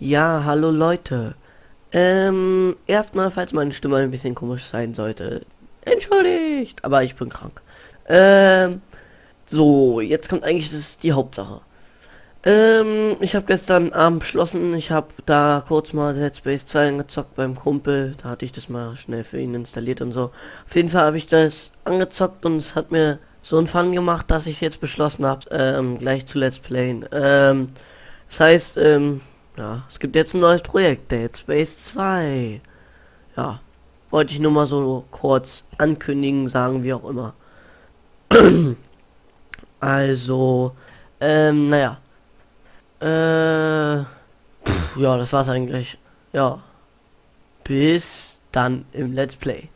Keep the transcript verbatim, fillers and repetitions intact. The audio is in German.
Ja, hallo Leute. Ähm, erstmal, falls meine Stimme ein bisschen komisch sein sollte, entschuldigt, aber ich bin krank. Ähm, so, jetzt kommt eigentlich das die Hauptsache. Ähm, ich habe gestern Abend beschlossen, ich habe da kurz mal Dead Space zwei angezockt beim Kumpel, da hatte ich das mal schnell für ihn installiert und so. Auf jeden Fall habe ich das angezockt und es hat mir so einen Fun gemacht, dass ich jetzt beschlossen habe, ähm, gleich zu Let's Playen. Ähm, das heißt, ähm, ja, es gibt jetzt ein neues Projekt, Dead Space zwei. Ja, wollte ich nur mal so kurz ankündigen, sagen wie auch immer. Also, ähm, naja. Äh, pff, ja, das war's eigentlich. Ja, bis dann im Let's Play.